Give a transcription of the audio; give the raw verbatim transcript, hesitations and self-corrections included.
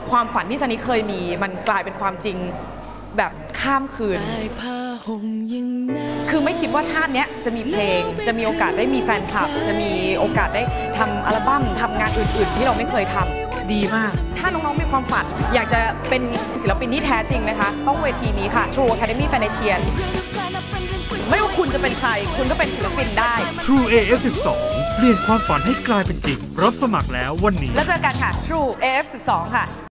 ความฝันที่ซันนี่เคยมีมันกลายเป็นความจริงแบบข้ามคืนคือไม่คิดว่าชาตินี้จะมีเพลงจะมีโอกาสได้มีแฟนคลับจะมีโอกาสได้ทำอัลบั้มทำงานอื่นๆที่เราไม่เคยทำดีมากถ้าน้องๆมีความฝันอยากจะเป็นศิลปินที่แท้จริงนะคะต้องเวทีนี้ค่ะ True Academy Financial ไม่ว่าคุณจะเป็นใครคุณก็เป็นศิลปินได้ True เอ เอฟ สิบสอง เปลี่ยนความฝันให้กลายเป็นจริงรับสมัครแล้ววันนี้แล้วเจอกันค่ะ True เอ เอฟ สิบสอง ค่ะ